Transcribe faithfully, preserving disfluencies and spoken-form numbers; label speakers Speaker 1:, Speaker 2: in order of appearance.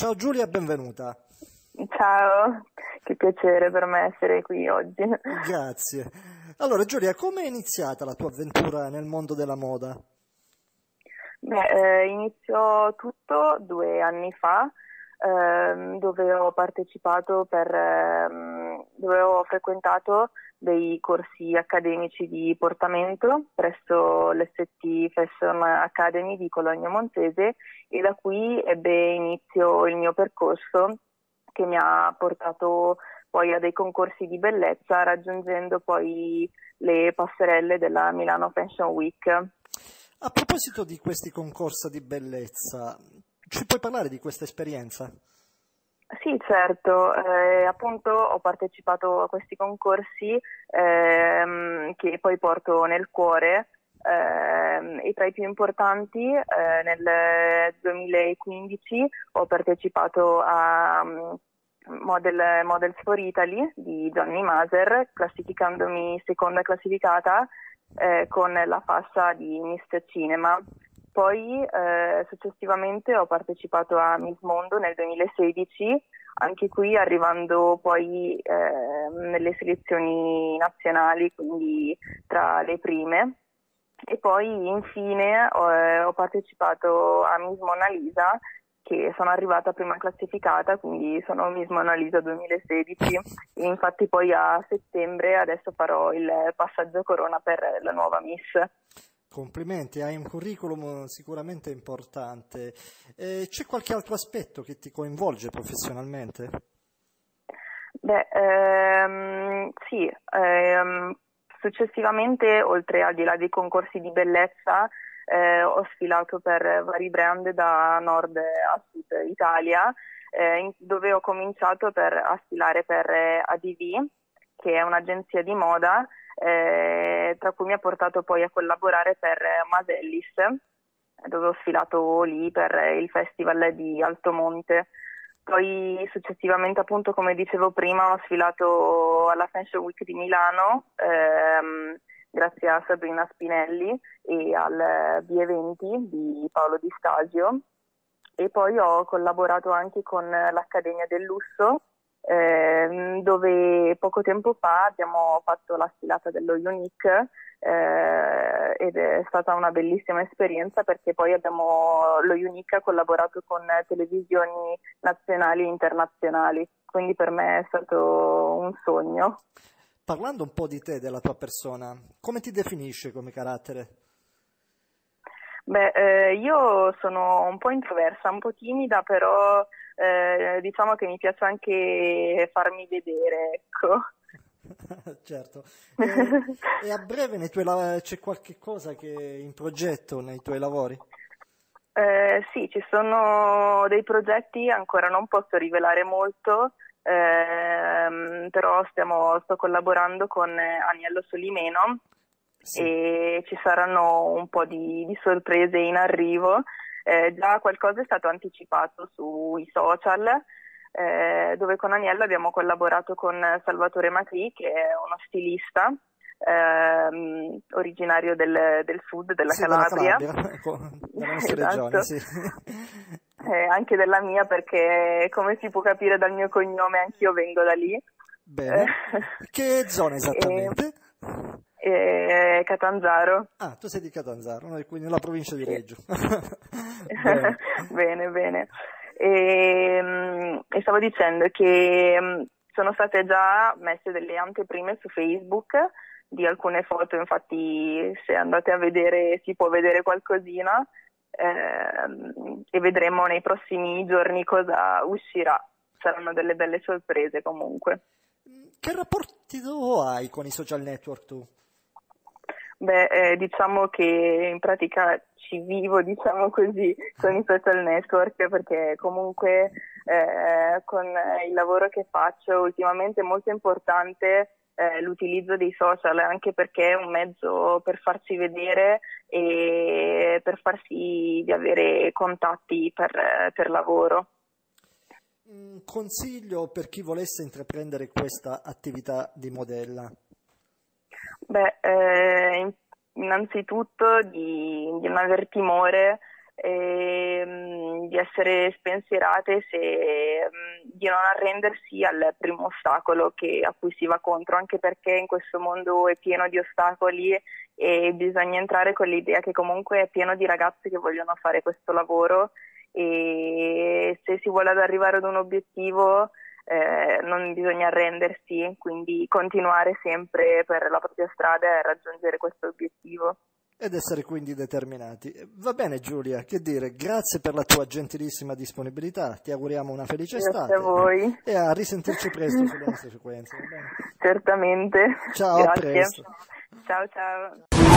Speaker 1: Ciao Giulia, benvenuta.
Speaker 2: Ciao, che piacere per me essere qui oggi.
Speaker 1: Grazie. Allora Giulia, come è iniziata la tua avventura nel mondo della moda?
Speaker 2: Beh, eh, iniziò tutto due anni fa, ehm, dove ho partecipato per, ehm, dove ho frequentato dei corsi accademici di portamento presso l'S T Fashion Academy di Cologno Monzese, e da qui ebbe inizio il mio percorso, che mi ha portato poi a dei concorsi di bellezza, raggiungendo poi le passerelle della Milano Fashion Week.
Speaker 1: A proposito di questi concorsi di bellezza, ci puoi parlare di questa esperienza?
Speaker 2: Sì, certo, eh, appunto ho partecipato a questi concorsi ehm, che poi porto nel cuore, ehm, e tra i più importanti eh, nel duemilaquindici ho partecipato a um, Model, Models for Italy di Gianni Maser, classificandomi seconda classificata eh, con la fascia di Miss Cinema. Poi eh, successivamente ho partecipato a Miss Mondo nel duemilasedici, anche qui arrivando poi eh, nelle selezioni nazionali, quindi tra le prime. E poi infine ho, eh, ho partecipato a Miss Mona Lisa, che sono arrivata prima classificata, quindi sono Miss Mona Lisa duemilasedici, e infatti poi a settembre adesso farò il passaggio corona per la nuova Miss.
Speaker 1: Complimenti, hai un curriculum sicuramente importante. Eh, c'è qualche altro aspetto che ti coinvolge professionalmente?
Speaker 2: Beh, ehm, sì, ehm, successivamente, oltre al di là dei concorsi di bellezza, eh, ho sfilato per vari brand da nord a sud Italia, eh, in- dove ho cominciato per, a sfilare per eh, A D V, che è un'agenzia di moda, eh, tra cui mi ha portato poi a collaborare per eh, Masellis, dove ho sfilato lì per eh, il festival di Altomonte. Poi successivamente, appunto, come dicevo prima, ho sfilato alla Fashion Week di Milano, ehm, grazie a Sabrina Spinelli e al B venti di Paolo Di Stasio, e poi ho collaborato anche con l'Accademia del Lusso, ehm, dove poco tempo fa abbiamo fatto la sfilata dello Unique, eh, ed è stata una bellissima esperienza, perché poi abbiamo, lo Unique ha collaborato con televisioni nazionali e internazionali, quindi per me è stato un sogno.
Speaker 1: Parlando un po' di te, della tua persona, come ti definisci come carattere?
Speaker 2: Beh, eh, io sono un po' introversa, un po' timida, però eh, diciamo che mi piace anche farmi vedere, ecco.
Speaker 1: Certo. E, e a breve nei tuoi la- c'è qualche cosa che è in progetto nei tuoi lavori?
Speaker 2: Eh, sì, ci sono dei progetti, ancora non posso rivelare molto, ehm, però stiamo, sto collaborando con eh, Aniello Solimeno,
Speaker 1: Sì.
Speaker 2: e ci saranno un po' di, di sorprese in arrivo. Eh, già qualcosa è stato anticipato sui social, eh, dove con Aniello abbiamo collaborato con Salvatore Macri, che è uno stilista ehm, originario del, del sud, della
Speaker 1: Sì, della
Speaker 2: Calabria.
Speaker 1: Calabria, ecco, della nostra regione,
Speaker 2: Esatto.
Speaker 1: sì.
Speaker 2: Eh, anche della mia, perché come si può capire dal mio cognome anch'io vengo da lì.
Speaker 1: Bene. Che zona
Speaker 2: Eh,
Speaker 1: esattamente?
Speaker 2: e, e Catanzaro.
Speaker 1: Ah, tu sei di Catanzaro, no? Quindi nella provincia di
Speaker 2: Sì.
Speaker 1: Reggio. Bene.
Speaker 2: Bene, bene. E, mm, e stavo dicendo che mm, sono state già messe delle anteprime su Facebook di alcune foto, infatti se andate a vedere si può vedere qualcosina, ehm, e vedremo nei prossimi giorni cosa uscirà. Saranno delle belle sorprese comunque.
Speaker 1: Che rapporti tu hai con i social network tu?
Speaker 2: Beh, eh, diciamo che in pratica ci vivo, diciamo così, con i social network, perché comunque eh, con il lavoro che faccio ultimamente è molto importante eh, l'utilizzo dei social, anche perché è un mezzo per farsi vedere e per far sì di avere contatti per, per lavoro.
Speaker 1: Un consiglio per chi volesse intraprendere questa attività di modella?
Speaker 2: Beh, eh, innanzitutto di, di non aver timore, e, mh, di essere spensierate, se, mh, di non arrendersi al primo ostacolo che, a cui si va contro, anche perché in questo mondo è pieno di ostacoli e bisogna entrare con l'idea che comunque è pieno di ragazze che vogliono fare questo lavoro, e se si vuole arrivare ad un obiettivo eh, non bisogna arrendersi, quindi continuare sempre per la propria strada e raggiungere questo obiettivo.
Speaker 1: Ed essere quindi determinati. Va bene Giulia, che dire, grazie per la tua gentilissima disponibilità, ti auguriamo una felice
Speaker 2: Grazie
Speaker 1: estate
Speaker 2: a voi.
Speaker 1: e a risentirci presto sulle nostre frequenze. Va bene?
Speaker 2: Certamente.
Speaker 1: Ciao, a
Speaker 2: Grazie.
Speaker 1: presto.
Speaker 2: Ciao ciao.